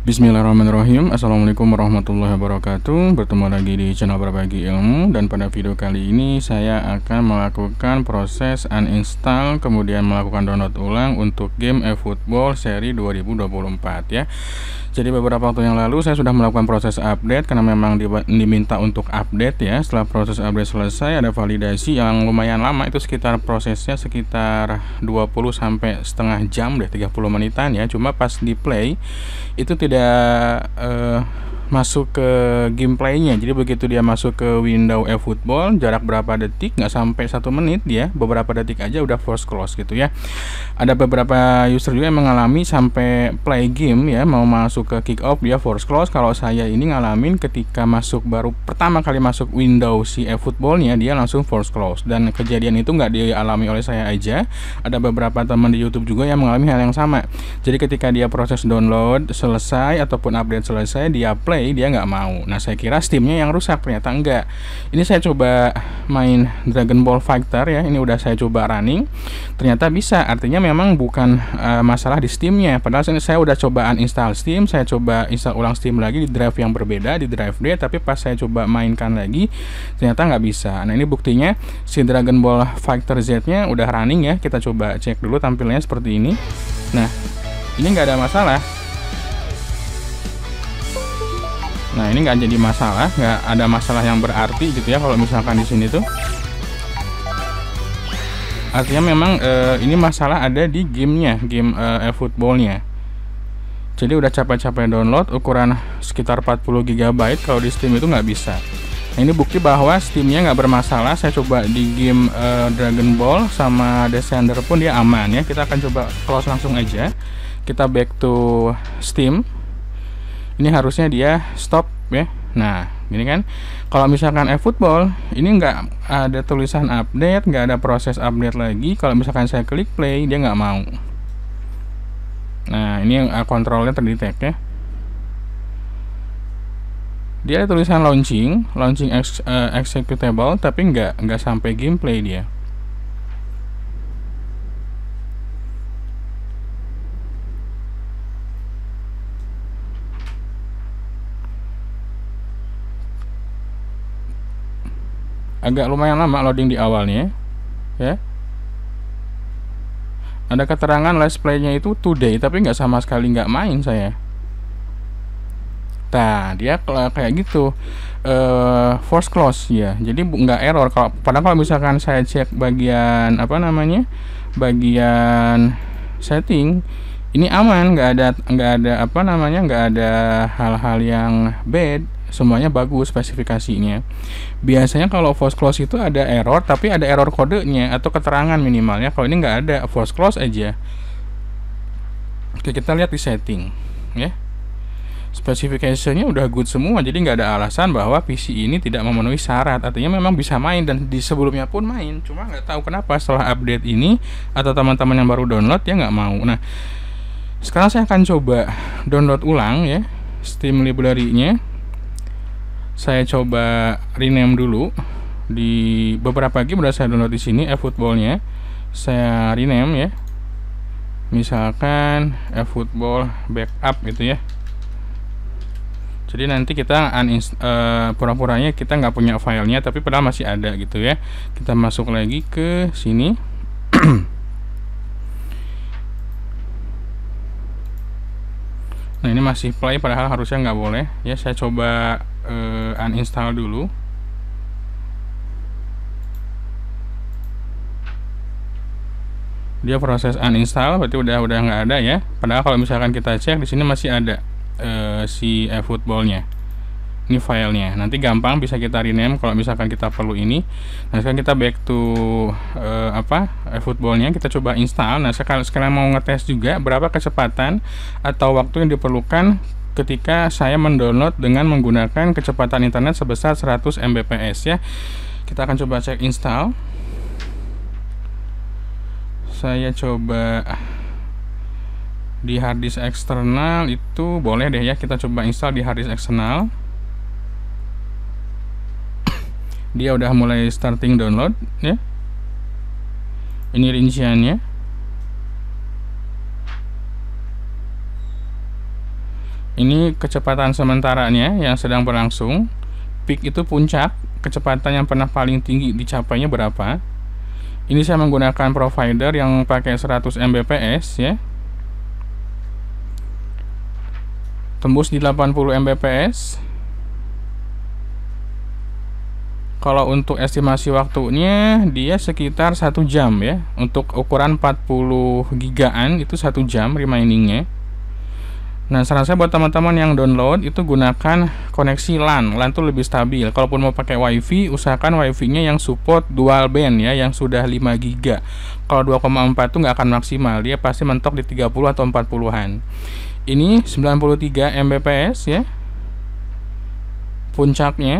Bismillahirrahmanirrahim. Assalamualaikum warahmatullahi wabarakatuh. Bertemu lagi di channel Berbagi Ilmu. Dan pada video kali ini saya akan melakukan proses uninstall kemudian melakukan download ulang untuk game eFootball seri 2024 ya. Jadi beberapa waktu yang lalu saya sudah melakukan proses update karena memang diminta untuk update ya. Setelah proses update selesai ada validasi yang lumayan lama, itu sekitar prosesnya sekitar 20 sampai setengah jam deh, 30 menitan ya. Cuma pas di play itu tidak masuk ke gameplaynya. Jadi begitu dia masuk ke window eFootball, jarak berapa detik, nggak sampai 1 menit, dia beberapa detik aja udah force close gitu ya. Ada beberapa user juga yang mengalami sampai play game ya, mau masuk ke kick off dia force close. Kalau saya ini ngalamin ketika masuk, baru pertama kali masuk window si eFootballnya, dia langsung force close. Dan kejadian itu nggak dialami oleh saya aja, ada beberapa teman di YouTube juga yang mengalami hal yang sama. Jadi ketika dia proses download selesai ataupun update selesai, dia play, dia nggak mau. Nah, saya kira Steamnya yang rusak, ternyata enggak. Ini saya coba main Dragon Ball Fighter ya, ini udah saya coba running, ternyata bisa. Artinya memang bukan masalah di Steamnya. Padahal saya udah coba uninstall Steam, saya coba install ulang Steam lagi di drive yang berbeda, di drive D, tapi pas saya coba mainkan lagi ternyata nggak bisa. Nah, ini buktinya si Dragon Ball Fighter Z nya udah running ya. Kita coba cek dulu tampilannya seperti ini. Nah, ini nggak ada masalah. Nah, ini nggak jadi masalah, nggak ada masalah yang berarti gitu ya. Kalau misalkan di sini tuh, artinya memang ini masalah ada di gamenya, game eFootballnya. Jadi udah capek-capek download, ukuran sekitar 40 GB, kalau di Steam itu nggak bisa. Nah, ini bukti bahwa Steamnya nggak bermasalah. Saya coba di game Dragon Ball sama Descender pun dia aman ya. Kita akan coba close langsung aja. Kita back to Steam. Ini harusnya dia stop ya. Nah, ini kan kalau misalkan eFootball ini nggak ada tulisan update, nggak ada proses update lagi. Kalau misalkan saya klik play, dia nggak mau. Nah, ini kontrolnya terdetect ya. Dia ada tulisan launching executable, tapi nggak sampai gameplay dia. Agak lumayan lama loading di awalnya ya. Ada keterangan let's play-nya itu today, tapi nggak sama sekali nggak main saya. Nah, dia kayak gitu, force close ya. Jadi nggak error. Padahal kalau misalkan saya cek bagian bagian setting, ini aman, nggak ada hal-hal yang bad. Semuanya bagus spesifikasinya. Biasanya kalau force close itu ada error, tapi ada error kodenya atau keterangan minimalnya. Kalau ini nggak ada, force close aja. Oke, kita lihat di setting ya. Spesifikasinya udah good semua, jadi nggak ada alasan bahwa PC ini tidak memenuhi syarat. Artinya memang bisa main, dan di sebelumnya pun main. Cuma nggak tahu kenapa setelah update ini atau teman-teman yang baru download ya nggak mau. Nah, sekarang saya akan coba download ulang ya Steam library-nya. Saya coba rename dulu. Di beberapa game udah saya download di sini eFootballnya. Saya rename ya. Misalkan eFootball backup gitu ya. Jadi nanti kita pura-puranya kita nggak punya filenya, tapi padahal masih ada gitu ya. Kita masuk lagi ke sini. Nah, ini masih play padahal harusnya nggak boleh ya. Saya coba uninstall dulu. Dia proses uninstall, berarti udah nggak ada ya. Padahal kalau misalkan kita cek di sini masih ada si eFootballnya. Ini filenya. Nanti gampang bisa kita rename kalau misalkan kita perlu ini. Nah, sekarang kita back to eFootballnya, kita coba install. Nah, sekarang mau ngetes juga berapa kecepatan atau waktu yang diperlukan ketika saya mendownload dengan menggunakan kecepatan internet sebesar 100 Mbps ya. Kita akan coba cek install. Saya coba di harddisk eksternal, itu boleh deh ya, kita coba install di harddisk eksternal. Dia udah mulai starting download ya. Ini rinciannya. Ini kecepatan sementaranya yang sedang berlangsung. Peak itu puncak, kecepatan yang pernah paling tinggi dicapainya berapa. Ini saya menggunakan provider yang pakai 100 Mbps ya. Tembus di 80 Mbps. Kalau untuk estimasi waktunya dia sekitar 1 jam ya. Untuk ukuran 40 gigaan itu 1 jam remainingnya. Nah, saran saya buat teman-teman yang download itu gunakan koneksi LAN. LAN itu lebih stabil. Kalaupun mau pakai WiFi, usahakan WiFi-nya yang support dual band ya, yang sudah 5 GB. Kalau 2,4 itu nggak akan maksimal, dia pasti mentok di 30 atau 40-an. Ini 93 Mbps ya. Puncaknya.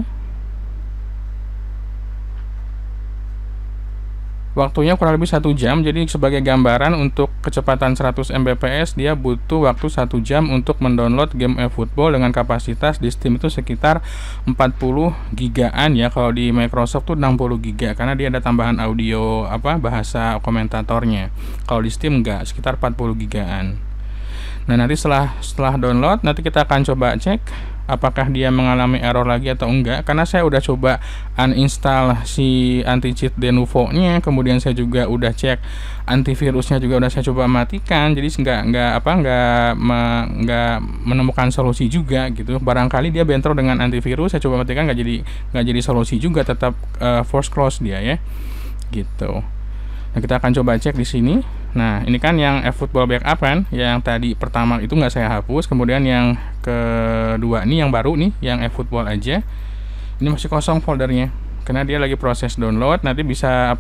Waktunya kurang lebih 1 jam. Jadi sebagai gambaran untuk kecepatan 100 Mbps dia butuh waktu 1 jam untuk mendownload game eFootball dengan kapasitas di Steam itu sekitar 40 gigaan ya. Kalau di Microsoft tuh 60 giga karena dia ada tambahan audio bahasa komentatornya. Kalau di Steam enggak, sekitar 40 gigaan. Nah, nanti setelah download nanti kita akan coba cek apakah dia mengalami error lagi atau enggak, karena saya udah coba uninstall si anti-cheat Denuvo nya, kemudian saya juga udah cek antivirusnya juga udah saya coba matikan, jadi nggak menemukan solusi juga gitu. Barangkali dia bentrok dengan antivirus, saya coba matikan nggak jadi solusi juga, tetap force close dia ya gitu. Nah, kita akan coba cek di sini. Nah, ini kan yang eFootball backup kan, yang tadi pertama itu nggak saya hapus, kemudian yang kedua ini yang baru nih, yang eFootball aja. Ini masih kosong foldernya, karena dia lagi proses download. Nanti bisa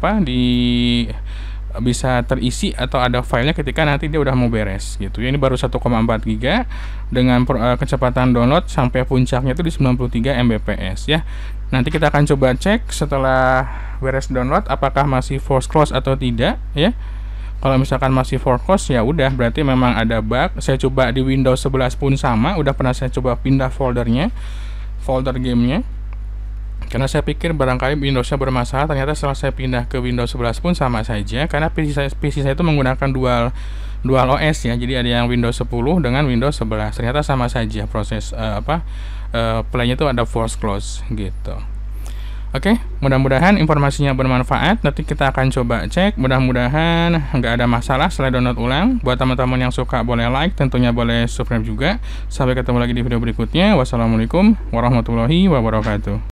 bisa terisi atau ada filenya ketika nanti dia udah mau beres gitu. Ini baru 1,4 GB dengan kecepatan download sampai puncaknya itu di 93 Mbps ya. Nanti kita akan coba cek setelah beres download apakah masih force close atau tidak ya. Kalau misalkan masih force close ya udah berarti memang ada bug. Saya coba di Windows 11 pun sama, udah pernah saya coba pindah folder gamenya. Karena saya pikir barangkali Windows-nya bermasalah, ternyata setelah saya pindah ke Windows 11 pun sama saja, karena PC saya itu menggunakan dual OS ya. Jadi ada yang Windows 10 dengan Windows 11. Ternyata sama saja proses play-nya itu ada force close gitu. Oke, mudah-mudahan informasinya bermanfaat. Nanti kita akan coba cek, mudah-mudahan nggak ada masalah setelah download ulang. Buat teman-teman yang suka boleh like, tentunya boleh subscribe juga. Sampai ketemu lagi di video berikutnya. Wassalamualaikum warahmatullahi wabarakatuh.